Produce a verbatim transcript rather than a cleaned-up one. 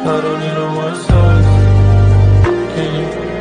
I don't need no more songs. Can you?